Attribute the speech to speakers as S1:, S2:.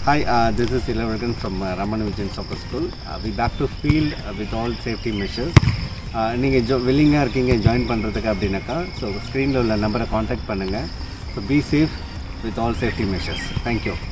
S1: Hi, this is Ilavargan from Ramana Vijayan Soccer School. We back to field with all safety measures. நீங்கள் வில்லிங்காக இருக்கீங்க join பண்ணுறதுக்கு அப்படின்னாக்கா so ஸ்க்ரீனில் உள்ள நம்பரை காண்டாக்ட் பண்ணுங்கள். So be safe with all safety measures. Thank you.